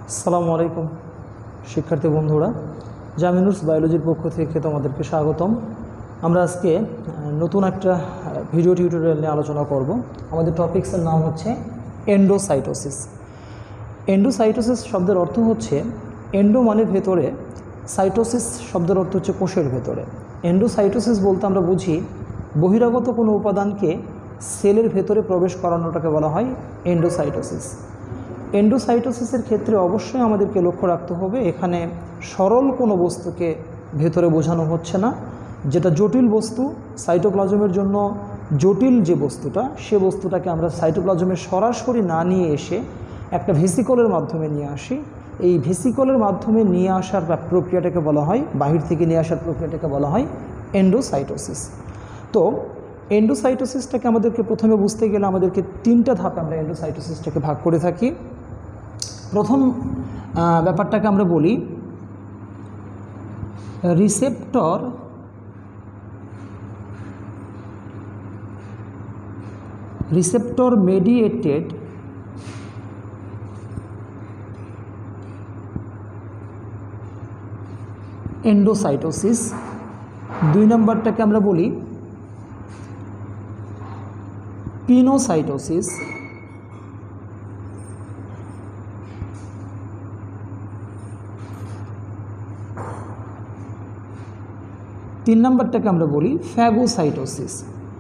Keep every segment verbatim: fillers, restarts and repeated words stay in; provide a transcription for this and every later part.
আসসালামু আলাইকুম শিক্ষার্থী বন্ধুরা, জামিনুস বায়োলজির পক্ষ থেকে তোমাদেরকে স্বাগতম। আমরা আজকে নতুন একটা ভিডিও টিউটোরিয়াল নিয়ে আলোচনা করব। আমাদের টপিক্সের নাম হচ্ছে এন্ডোসাইটোসিস। এন্ডোসাইটোসিস শব্দের অর্থ হচ্ছে, এন্ডো মানে ভেতরে, সাইটোসিস শব্দের অর্থ হচ্ছে কোষের ভেতরে। এন্ডোসাইটোসিস বলতে আমরা বুঝি বহিরাগত কোনো উপাদানকে সেলের ভেতরে প্রবেশ করানোটাকে বলা হয় এন্ডোসাইটোসিস। এন্ডোসাইটোসিসের ক্ষেত্রে অবশ্যই আমাদেরকে লক্ষ্য রাখতে হবে, এখানে সরল কোনো বস্তুকে ভেতরে বোঝানো হচ্ছে না। যেটা জটিল বস্তু, সাইটোপ্লাজমের জন্য জটিল যে বস্তুটা, সে বস্তুটাকে আমরা সাইটোপ্লাজমে সরাসরি না নিয়ে এসে একটা ভেসিকলের মাধ্যমে নিয়ে আসি। এই ভেসিকলের মাধ্যমে নিয়ে আসার প্রক্রিয়াটাকে বলা হয়, বাহির থেকে নিয়ে আসার প্রক্রিয়াটাকে বলা হয় এন্ডোসাইটোসিস। তো এন্ডোসাইটোসিসটাকে আমাদেরকে প্রথমে বুঝতে গেলে আমাদেরকে তিনটা ধাপে আমরা এন্ডোসাইটোসিসটাকে ভাগ করে থাকি। প্রথম ব্যাপারটাকে আমরা বলি রিসেপ্টর রিসেপ্টর মেডিয়েটেড এন্ডোসাইটোসিস। দুই নম্বরটাকে আমরা বলি পিনোসাইটোসিস। তিন নম্বরটাকে আমরা বলি ফ্যাগোসাইটোসিস।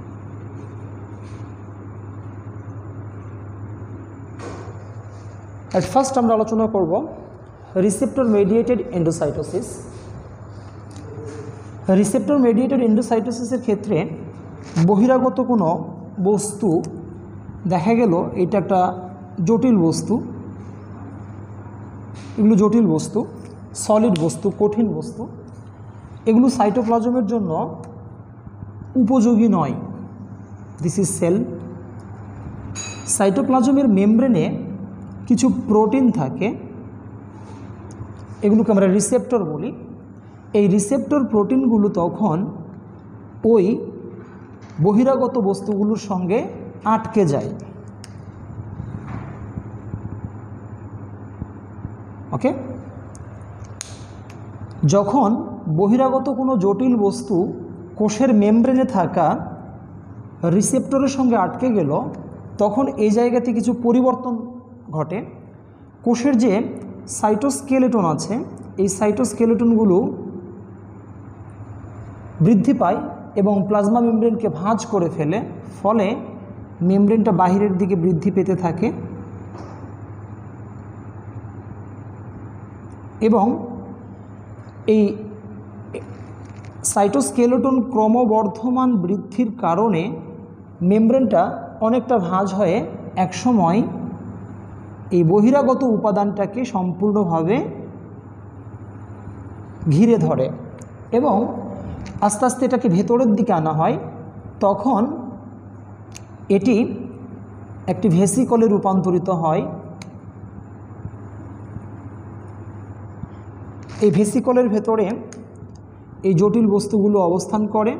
এট ফার্স্ট আমরা আলোচনা করব receptor mediated endocytosis. Receptor mediated এন্ডোসাইটোসিসের ক্ষেত্রে বহিরাগত কোনো বস্তু দেখা গেল, এটা একটা জটিল বস্তু, এগুলো জটিল বস্তু, সলিড বস্তু, কঠিন বস্তু, এগুলো সাইটোপ্লাজমের জন্য উপযোগী নয়। This is cell. সাইটোপ্লাজমের মেমব্রেনে কিছু প্রোটিন থাকে, এগুলোকে আমরা রিসেপ্টর বলি। এই রিসেপ্টর প্রোটিনগুলো তখন ওই বহিরাগত বস্তুগুলোর সঙ্গে আটকে যায়। ওকে, যখন বহিরাগত কোনো জটিল বস্তু কোষের মেমব্রেনে থাকা রিসেপ্টরের সঙ্গে আটকে গেল, তখন এই জায়গাতে কিছু পরিবর্তন ঘটে। কোষের যে সাইটোস্কেলেটন আছে, এই সাইটোস্কেলেটনগুলো বৃদ্ধি পায় এবং প্লাজমা মেমব্রেনকে ভাঁজ করে ফেলে, ফলে মেমব্রেনটা বাহিরের দিকে বৃদ্ধি পেতে থাকে এবং এই সাইটোস্কেলেটন ক্রমবর্ধমান বৃদ্ধির কারণে মেমব্রেনটা অনেকটা ভাঁজ হয়ে একসময় এই বহিরাগত উপাদানটাকে সম্পূর্ণভাবে ঘিরে ধরে এবং আস্তে আস্তে এটাকে ভেতরের দিকে আনা হয়। তখন এটি একটি ভেসিকলে রূপান্তরিত হয়। এই ভেসিকলের ভেতরে এই জটিল বস্তুগুলো অবস্থান করে।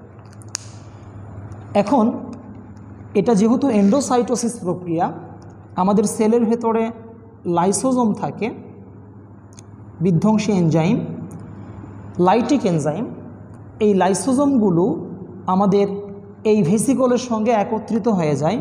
এখন এটা যেহেতু এন্ডোসাইটোসিস প্রক্রিয়া, আমাদের সেলের ভেতরে লাইসোজোম থাকে, বিধ্বংসী এনজাইম, লাইটিক এনজাইম। এই লাইসোজোমগুলো আমাদের এই ভেসিকলের সঙ্গে একত্রিত হয়ে যায়।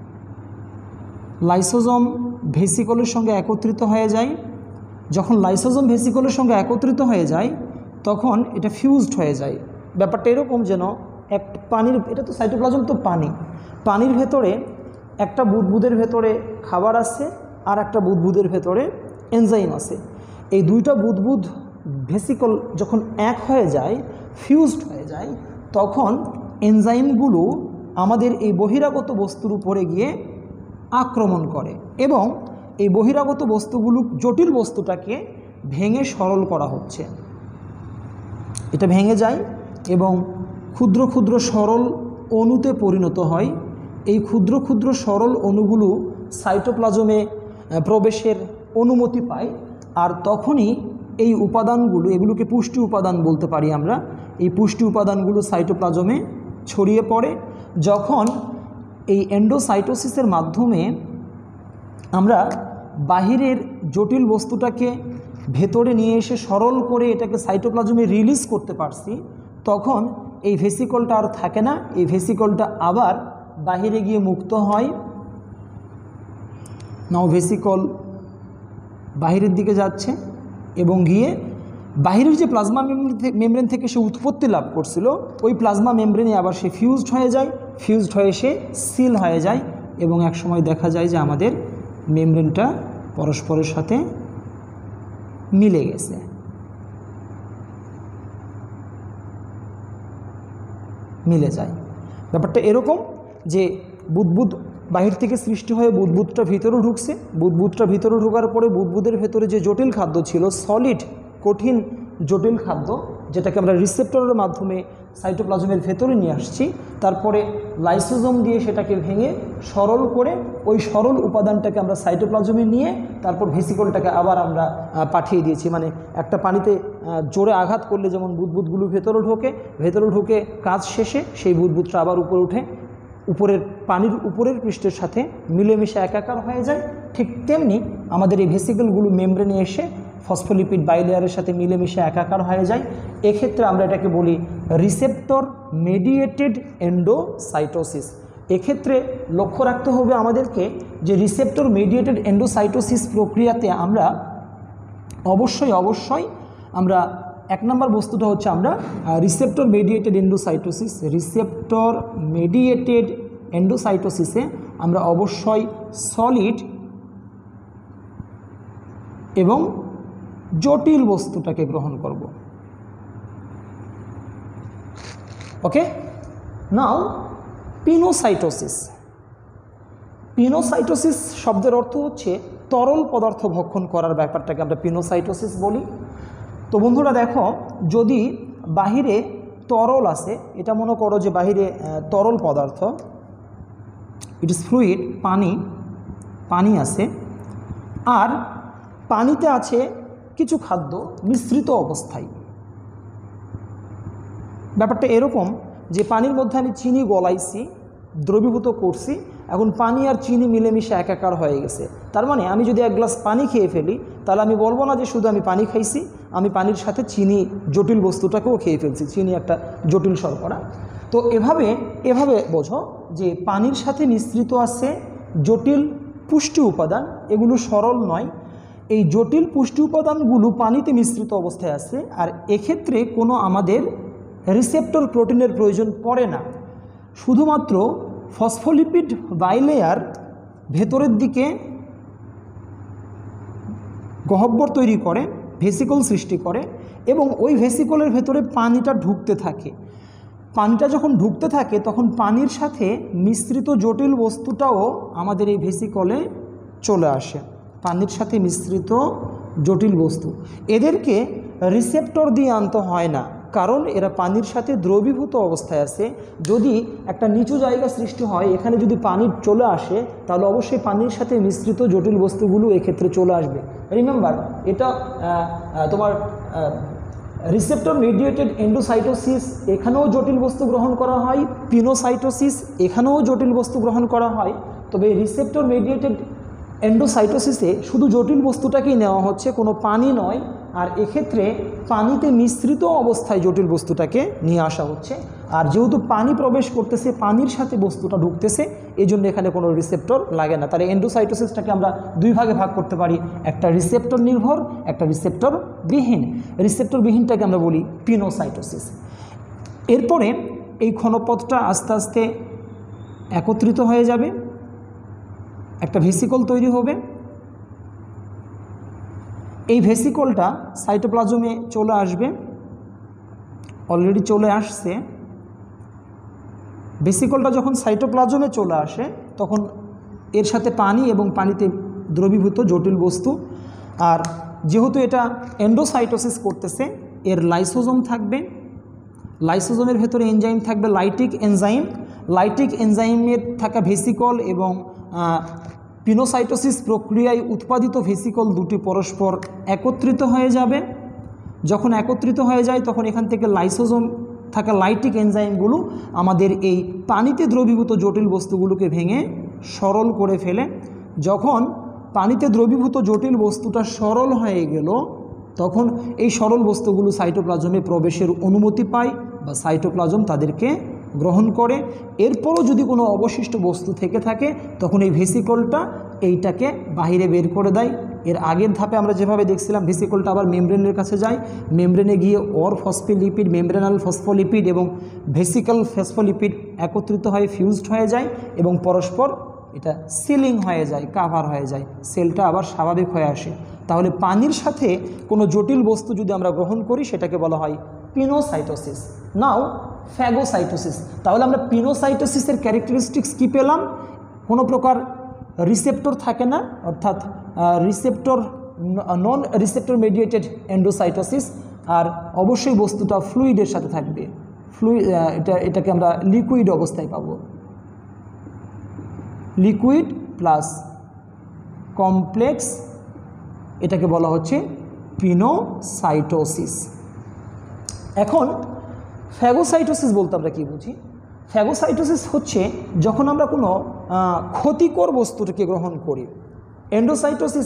লাইসোজোম ভেসিকলের সঙ্গে একত্রিত হয়ে যায়। যখন লাইসোজোম ভেসিকলের সঙ্গে একত্রিত হয়ে যায়, তখন এটা ফিউজড হয়ে যায়। ব্যাপারটা এরকম যেন এক পানির, এটা তো সাইটোপ্লাজম তো পানি, পানির ভেতরে একটা বুদবুদের ভেতরে খাবার আছে আর একটা বুদবুদের ভেতরে এনজাইম আছে। এই দুইটা বুদবুদ ভেসিকল যখন এক হয়ে যায়, ফিউজড হয়ে যায়, তখন এনজাইমগুলো আমাদের এই বহিরাগত বস্তুর উপরে গিয়ে আক্রমণ করে এবং এই বহিরাগত বস্তুগুলো, জটিল বস্তুটাকে ভেঙে সরল করা হচ্ছে, এটা ভেঙে যায় এবং ক্ষুদ্র ক্ষুদ্র সরল অণুতে পরিণত হয়। এই ক্ষুদ্র ক্ষুদ্র সরল অণুগুলো সাইটোপ্লাজমে প্রবেশের অনুমতি পায়, আর তখনই এই উপাদানগুলো, এগুলোকে পুষ্টি উপাদান বলতে পারি আমরা, এই পুষ্টি উপাদানগুলো সাইটোপ্লাজমে ছড়িয়ে পড়ে। যখন এই এন্ডোসাইটোসিসের মাধ্যমে আমরা বাহিরের জটিল বস্তুটাকে ভেতরে নিয়ে এসে সরল করে এটাকে সাইটোপ্লাজমে রিলিজ করতে পারছি, তখন এই ভেসিকলটা আর থাকে না, এই ভেসিকলটা আবার বাহিরে গিয়ে মুক্ত হয়। নাও ভেসিকল বাহিরের দিকে যাচ্ছে এবং গিয়ে বাহিরের যে প্লাজমা মেমব্রেন থেকে সে উৎপত্তি লাভ করছিল ওই প্লাজমা মেমব্রেনে আবার সে ফিউজড হয়ে যায়, ফিউজড হয়ে সে সিল হয়ে যায় এবং এক সময় দেখা যায় যে আমাদের মেমব্রেনটা পরস্পরের সাথে মিলে গেছে। মিলে যায় ব্যাপারটা এরকম যে বুদবুদ বাহির থেকে সৃষ্টি হয়ে বুদবুদটা ভিতরে ঢুকছে, বুদবুদটা ভিতরে ঢোকার পরে বুদবুদের ভেতরে যে জটিল খাদ্য ছিল, সলিড কঠিন জটিল খাদ্য, যেটাকে আমরা রিসেপ্টরের মাধ্যমে সাইটোপ্লাজমের ভেতরে নিয়ে আসছি, তারপরে লাইসোজোম দিয়ে সেটাকে ভেঙে সরল করে ওই সরল উপাদানটাকে আমরা সাইটোপ্লাজমে নিয়ে তারপর ভেসিকলটাকে আবার আমরা পাঠিয়ে দিয়েছি। মানে একটা পানিতে জোরে আঘাত করলে যেমন বুদবুদগুলো ভেতরে ঢোকে, ভেতরে ঢুকে কাজ শেষে সেই বুদবুদটা আবার উপরে উঠে উপরের পানির উপরের পৃষ্ঠের সাথে মিলেমিশে একাকার হয়ে যায়, ঠিক তেমনি আমাদের এই ভেসিকলগুলো মেমব্রেনে এসে ফসফোলিপিড বাইলেয়ারের সাথে মিলেমিশে একাকার হয়ে যায়। এক্ষেত্রে আমরা এটাকে বলি রিসেপ্টর মেডিয়েটেড এন্ডোসাইটোসিস। এক্ষেত্রে লক্ষ্য রাখতে হবে আমাদেরকে যে রিসেপ্টর মেডিয়েটেড এন্ডোসাইটোসিস প্রক্রিয়াতে আমরা অবশ্যই অবশ্যই আমরা এক নম্বর বস্তুটা হচ্ছে আমরা receptor mediated endocytosis receptor mediated এন্ডোসাইটোসিসে আমরা অবশ্যই সলিড এবং জটিল বস্তুটাকে গ্রহণ করব। ওকে, নাও পিনোসাইটোসিস। পিনোসাইটোসিস শব্দের অর্থ হচ্ছে তরল পদার্থ ভক্ষণ করার ব্যাপারটাকে আমরা পিনোসাইটোসিস বলি। তো বন্ধুরা দেখো, যদি বাহিরে তরল আছে, এটা মনে করো যে বাহিরে তরল পদার্থ, ইট ইজ ফ্লুইড, পানি পানি আছে, আর পানিতে আছে কিছু খাদ্য মিশ্রিত অবস্থায়। ব্যাপারটা এরকম যে পানির মধ্যে আমি চিনি গলাইছি, দ্রবীভূত করছি, এখন পানি আর চিনি মিলেমিশে একাকার হয়ে গেছে। তার মানে আমি যদি এক গ্লাস পানি খেয়ে ফেলি তাহলে আমি বলবো না যে শুধু আমি পানি খাইছি, আমি পানির সাথে চিনি জটিল বস্তুটাকেও খেয়ে ফেলছি, চিনি একটা জটিল শর্করা। তো এভাবে এভাবে বোঝো যে পানির সাথে মিশ্রিত আছে জটিল পুষ্টি উপাদান, এগুলো সরল নয়। এই জটিল পুষ্টি উপাদানগুলো পানিতে মিশ্রিত অবস্থায় আছে, আর এক্ষেত্রে কোনো আমাদের রিসেপ্টর প্রোটিনের প্রয়োজন পড়ে না। শুধুমাত্র ফসফোলিপিড বাইলেয়ার ভেতরের দিকে গহ্বর তৈরি করে, ভেসিকল সৃষ্টি করে, এবং ওই ভেসিকলের ভেতরে পানিটা ঢুকতে থাকে। পানিটা যখন ঢুকতে থাকে তখন পানির সাথে মিশ্রিত জটিল বস্তুটাও আমাদের এই ভেসিকলে চলে আসে। পানির সাথে মিশ্রিত জটিল বস্তু, এদেরকে রিসেপ্টর দিয়ে আনতে হয় না, কারণ এরা পানির সাথে দ্রবীভূত অবস্থায় আছে। যদি একটা নিচু জায়গা সৃষ্টি হয়, এখানে যদি পানি চলে আসে তাহলে অবশ্যই পানির সাথে মিশ্রিত জটিল বস্তুগুলো এক্ষেত্রে চলে আসবে। রিমেম্বার, এটা তোমার রিসেপ্টর মেডিয়েটেড এন্ডোসাইটোসিস, এখানেও জটিল বস্তু গ্রহণ করা হয়, পিনোসাইটোসিস, এখানেও জটিল বস্তু গ্রহণ করা হয়। তবে রিসেপ্টর মেডিয়েটেড এন্ডোসাইটোসিসে শুধু জটিল বস্তুটাকেই নেওয়া হচ্ছে, কোনো পানি নয়। আর এক্ষেত্রে পানিতে মিশ্রিত অবস্থায় জটিল বস্তুটাকে নিয়ে আসা হচ্ছে। আর যেহেতু পানি প্রবেশ করতেছে, পানির সাথে বস্তুটা ঢুকতেছে, এই জন্য এখানে কোনো রিসেপ্টর লাগে না। তাহলে এন্ডোসাইটোসিসটাকে আমরা দুই ভাগে ভাগ করতে পারি, একটা রিসেপ্টর নির্ভর, একটা রিসেপ্টর বিহীন। রিসেপ্টর বিহীনটাকে আমরা বলি পিনোসাইটোসিস। এরপরে এই ঘনপথটা আস্তে আস্তে একত্রিত হয়ে যাবে, একটা ভেসিকল তৈরি হবে। এই ভেসিকলটা সাইটোপ্লাজমে চলে আসবে, অলরেডি চলে আসছে। ভেসিকলটা যখন সাইটোপ্লাজমে চলে আসে তখন এর সাথে পানি এবং পানিতে দ্রবীভূত জটিল বস্তু, আর যেহেতু এটা এন্ডোসাইটোসিস করতেছে, এর লাইসোজোম থাকবে, লাইসোজোমের ভেতরে এনজাইম থাকবে, লাইটিক এনজাইম। লাইটিক এনজাইমের থাকা ভেসিকল এবং পিনোসাইটোসিস প্রক্রিয়ায় উৎপাদিত ভেসিকল দুটি পরস্পর একত্রিত হয়ে যাবে। যখন একত্রিত হয়ে যায় তখন এখান থেকে লাইসোজোম থাকা লাইটিক এনজাইমগুলো আমাদের এই পানিতে দ্রবীভূত জটিল বস্তুগুলোকে ভেঙে সরল করে ফেলে। যখন পানিতে দ্রবীভূত জটিল বস্তুটা সরল হয়ে গেল, তখন এই সরল বস্তুগুলো সাইটোপ্লাজমে প্রবেশের অনুমতি পায় বা সাইটোপ্লাজম তাদেরকে গ্রহণ করে। এরপরও যদি কোনো অবশিষ্ট বস্তু থেকে থাকে তখন এই ভেসিকলটা এইটাকে বাহিরে বের করে দেয়। এর আগের ধাপে আমরা যেভাবে দেখছিলাম ভেসিকলটা আবার মেমব্রেনের কাছে যায়, মেমব্রেনে গিয়ে অর ফসফোলিপিড, মেমব্রেনাল ফসফোলিপিড এবং ভেসিক্যাল ফসফোলিপিড একত্রিত হয়ে ফিউজড হয়ে যায় এবং পরস্পর এটা সিলিং হয়ে যায়, কাভার হয়ে যায়, সেলটা আবার স্বাভাবিক হয়ে আসে। তাহলে পানির সাথে কোনো জটিল বস্তু যদি আমরা গ্রহণ করি সেটাকে বলা হয় পিনোসাইটোসিস। নাও ফ্যাগোসাইটোসিস। তাহলে আমরা পিনোসাইটোসিসের ক্যারেক্টারিস্টিক্স কী পেলাম? কোনো প্রকার রিসেপ্টর থাকে না, অর্থাৎ receptor non receptor mediated endocytosis, আর অবশ্যই বস্তুটা ফ্লুইডের সাথে থাকবে। ফ্লুইড এটা এটাকে আমরা লিকুইড অবস্থায় পাবো, লিকুইড প্লাস কমপ্লেক্স, এটাকে বলা হচ্ছে পিনোসাইটোসিস। এখন ফ্যাগোসাইটোসিস বলতে আমরা কী বুঝি? ফ্যাগোসাইটোসিস হচ্ছে যখন আমরা কোনো ক্ষতিকর বস্তুটাকে গ্রহণ করি। এন্ডোসাইটোসিস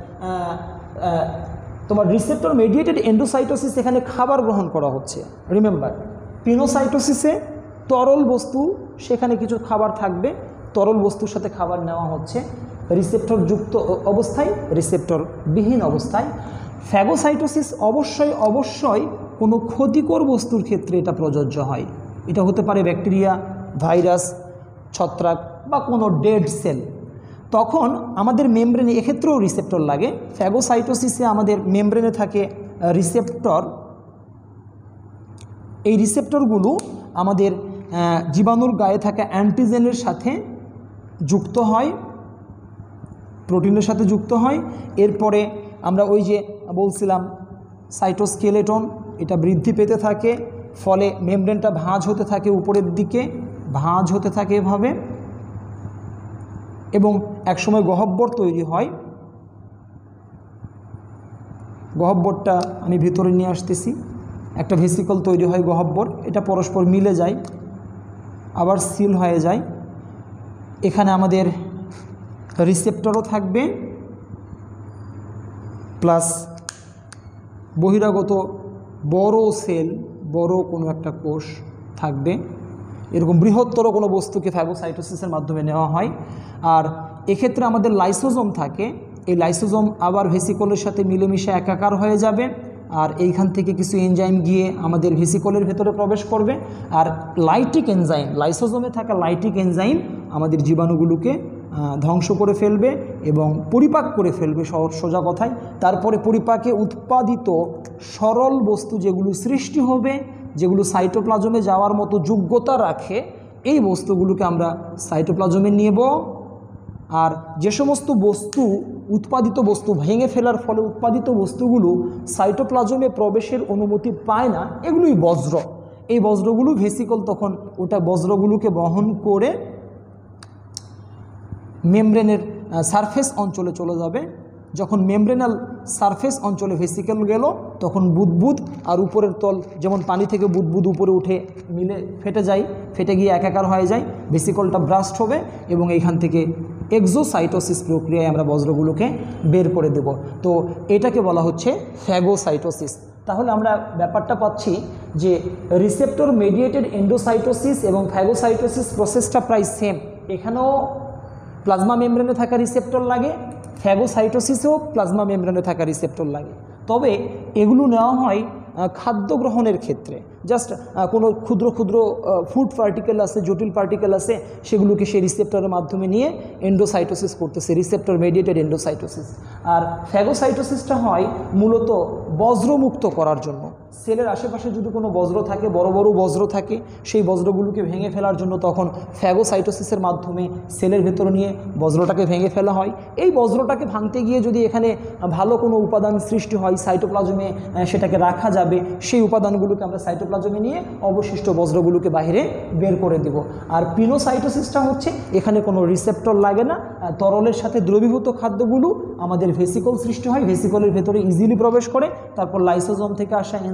তোমার রিসেপ্টর মেডিয়েটেড এন্ডোসাইটোসিস, এখানে খাবার গ্রহণ করা হচ্ছে। রিমেম্বার, পিনোসাইটোসিসে তরল বস্তু, সেখানে কিছু খাবার থাকবে, তরল বস্তুর সাথে খাবার নেওয়া হচ্ছে রিসেপ্টর যুক্ত অবস্থায়, রিসেপ্টর বিহীন অবস্থায়। ফ্যাগোসাইটোসিস অবশ্যই অবশ্যই কোনো ক্ষতিকর বস্তুর ক্ষেত্রে এটা প্রযোজ্য হয়। এটা হতে পারে ব্যাকটেরিয়া, ভাইরাস, ছত্রাক বা কোনো ডেড সেল। তখন আমাদের মেমব্রেনে এক্ষেত্রেও রিসেপ্টর লাগে। ফ্যাগোসাইটোসিসে আমাদের মেমব্রেনে থাকে রিসেপ্টর। এই রিসেপ্টরগুলো আমাদের জীবাণুর গায়ে থাকা অ্যান্টিজেনের সাথে যুক্ত হয়, প্রোটিনের সাথে যুক্ত হয়। এরপরে আমরা ওই যে বলছিলাম সাইটোস্কেলেটন, এটা বৃদ্ধি পেতে থাকে, ফলে মেমব্রেনটা ভাঁজ হতে থাকে, উপরের দিকে ভাঁজ হতে থাকে এভাবে, এবং একসময় গহ্বর তৈরি হয়। গহ্বরটা আমি ভিতরে নিয়ে আসতেছি, একটা ভেসিকল তৈরি হয় গহ্বর, এটা পরস্পর মিলে যায়, আবার সিল হয়ে যায়। এখানে আমাদের রিসেপ্টরও থাকবে, প্লাস বহিরাগত বড় সেল, বড় কোনো একটা কোষ থাকবে। এরকম বৃহত্তর কোনো বস্তুকে ফ্যাগোসাইটোসিসের মাধ্যমে নেওয়া হয়। আর এক্ষেত্রে আমাদের লাইসোজোম থাকে। এই লাইসোজোম আবার ভেসিকলের সাথে মিলেমিশে একাকার হয়ে যাবে, আর এইখান থেকে কিছু এনজাইম গিয়ে আমাদের ভেসিকলের ভেতরে প্রবেশ করবে। আর লাইটিক এনজাইম, লাইসোজোমে থাকা লাইটিক এনজাইম আমাদের জীবাণুগুলোকে ধ্বংস করে ফেলবে এবং পরিপাক করে ফেলবে, সোজা কথায়। তারপরে পরিপাকে উৎপাদিত সরল বস্তু যেগুলো সৃষ্টি হবে, যেগুলো সাইটোপ্লাজমে যাওয়ার মতো যোগ্যতা রাখে, এই বস্তুগুলোকে আমরা সাইটোপ্লাজমে নেব। আর যে সমস্ত বস্তু, উৎপাদিত বস্তু ভেঙে ফেলার ফলে উৎপাদিত বস্তুগুলো সাইটোপ্লাজমে প্রবেশের অনুমতি পায় না, এগুলোই বজ্র। এই বজ্রগুলো ভেসিকল তখন ওটা বজ্রগুলোকে বহন করে মেমব্রেনের সারফেস অঞ্চলে চলে যাবে। যখন মেমব্রেনাল সারফেস অঞ্চলে ভেসিকল গেল, তখন বুদবুদ আর উপরের তল, যেমন পানি থেকে বুদবুদ উপরে উঠে মিলে ফেটে যায়, ফেটে গিয়ে একাকার হয়ে যায়, ভেসিকলটা ব্রাস্ট হবে এবং এইখান থেকে এক্সোসাইটোসিস প্রক্রিয়ায় আমরা বজ্রগুলোকে বের করে দেব। তো এটাকে বলা হচ্ছে ফ্যাগোসাইটোসিস। তাহলে আমরা ব্যাপারটা পাচ্ছি যে রিসেপ্টর মেডিয়েটেড এন্ডোসাইটোসিস এবং ফ্যাগোসাইটোসিস প্রসেসটা প্রায় সেম। এখানেও প্লাজমা মেমব্রেনে থাকা রিসেপ্টর লাগে, ফ্যাগোসাইটোসিসেও প্লাজমা মেমব্রেনে থাকা রিসেপ্টর লাগে। তবে এগুলো নেওয়া হয় খাদ্য গ্রহণের ক্ষেত্রে। জাস্ট কোনো ক্ষুদ্র ক্ষুদ্র ফুড পার্টিকেল আছে, জটিল পার্টিকেল আছে, সেগুলোকে সেই রিসেপ্টরের মাধ্যমে নিয়ে এন্ডোসাইটোসিস করতেছে, রিসেপ্টর মেডিয়েটেড এন্ডোসাইটোসিস। আর ফ্যাগোসাইটোসিসটা হয় মূলত বজ্রমুক্ত করার জন্য। সেলের আশেপাশে যদি কোনো বজ্র থাকে, বড় বড় বজ্র থাকে, সেই বজ্রগুলোকে ভেঙে ফেলার জন্য তখন ফ্যাগোসাইটোসিসের মাধ্যমে সেলের ভেতরে নিয়ে বজ্রটাকে ভেঙে ফেলা হয়। এই বজ্রটাকে ভাঙতে গিয়ে যদি এখানে ভালো কোনো উপাদান সৃষ্টি হয়, সাইটোপ্লাজমে সেটাকে রাখা যাবে, সেই উপাদানগুলোকে আমরা সাইটোপ্লাজমে নিয়ে অবশিষ্ট বজ্রগুলোকে বাইরে বের করে দেব। আর পিনোসাইটোসিসটা হচ্ছে এখানে কোনো রিসেপ্টর লাগে না, তরলের সাথে দ্রবীভূত খাদ্যগুলো আমাদের ভেসিকল সৃষ্টি হয়, ভেসিকলের ভেতরে ইজিলি প্রবেশ করে, তারপর লাইসোজোম থেকে আসা এনজাইম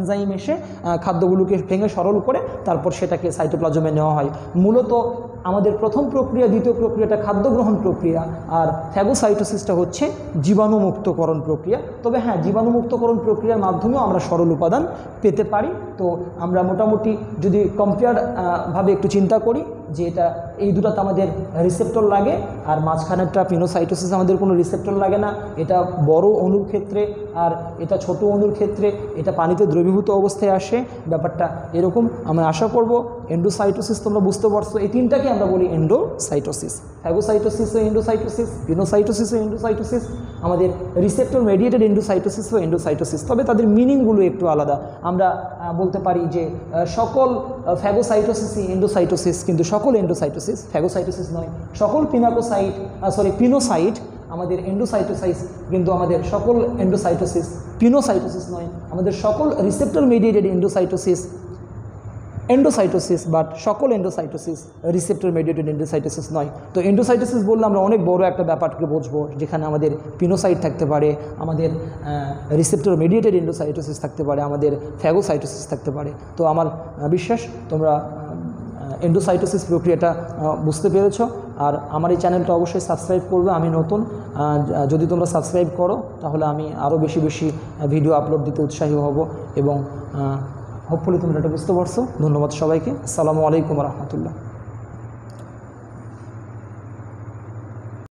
এনজাইম এসে খাদ্যগুলোকে ভেঙে সরল করে তারপর সেটাকে সাইটোপ্লাজমে নেওয়া হয়। মূলত আমাদের প্রথম প্রক্রিয়া, দ্বিতীয় প্রক্রিয়াটা খাদ্য গ্রহণ প্রক্রিয়া, আর ফ্যাগোসাইটোসিসটা হচ্ছে জীবাণুমুক্তকরণ প্রক্রিয়া। তবে হ্যাঁ, জীবাণুমুক্তকরণ প্রক্রিয়ার মাধ্যমেও আমরা সরল উপাদান পেতে পারি। তো আমরা মোটামুটি যদি কম্পেয়ার ভাবে একটু চিন্তা করি যে এটা এই দুটাতে আমাদের রিসেপ্টর লাগে, আর মাঝখানেরটা পিনোসাইটোসিস আমাদের কোনো রিসেপ্টর লাগে না। এটা বড় অণুর ক্ষেত্রে আর এটা ছোট অণুর ক্ষেত্রে এটা পানিতে দ্রবীভূত অবস্থায় আসে, ব্যাপারটা এরকম। আমি আশা করব এন্ডোসাইটোসিস তোমরা বুঝতে পারছো। এই তিনটাকে আমরা বলি এন্ডোসাইটোসিস, ফ্যাগোসাইটোসিস ও এন্ডোসাইটোসিস, পিনোসাইটোসিস ও এন্ডোসাইটোসিস, আমাদের রিসেপ্টর মেডিয়েটেড এন্ডোসাইটোসিস ও এন্ডোসাইটোসিস। তবে তাদের মিনিংগুলো একটু আলাদা। আমরা বলতে পারি যে সকল ফ্যাগোসাইটোসিসই এন্ডোসাইটোসিস, কিন্তু সকল এন্ডোসাইটোসিস ফ্যাগোসাইটোসিস নয়। সকল পিনাকোসাইট সরি পিনোসাইট আমাদের এন্ডোসাইটোসাইস, কিন্তু আমাদের সকল এন্ডোসাইটোসিস পিনোসাইটোসিস নয়। আমাদের সকল receptor mediated endocytosis endocytosis, but সকল এন্ডোসাইটোসিস রিসেপ্টর মেডিয়েটেড এন্ডোসাইটোসিস নয়। তো এন্ডোসাইটোসিস বললে আমরা অনেক বড় একটা ব্যাপারকে বুঝবো, যেখানে আমাদের পিনোসাইট থাকতে পারে, আমাদের রিসেপ্টর মেডিয়েটেড এন্ডোসাইটোসিস থাকতে পারে, আমাদের ফ্যাগোসাইটোসিস থাকতে পারে। তো আমার বিশ্বাস তোমরা এন্ডোসাইটোসিস প্রক্রিয়াটা বুঝতে পেরেছ। আর আমার এই চ্যানেলটা অবশ্যই সাবস্ক্রাইব করবে, আমি নতুন। যদি তোমরা সাবস্ক্রাইব করো তাহলে আমি আরও বেশি বেশি ভিডিও আপলোড দিতে উৎসাহী হব, এবং হোপফুলি তোমরা এটা বুঝতে পারছো। ধন্যবাদ সবাইকে। আসসালামু আলাইকুম রহমতুল্লাহ।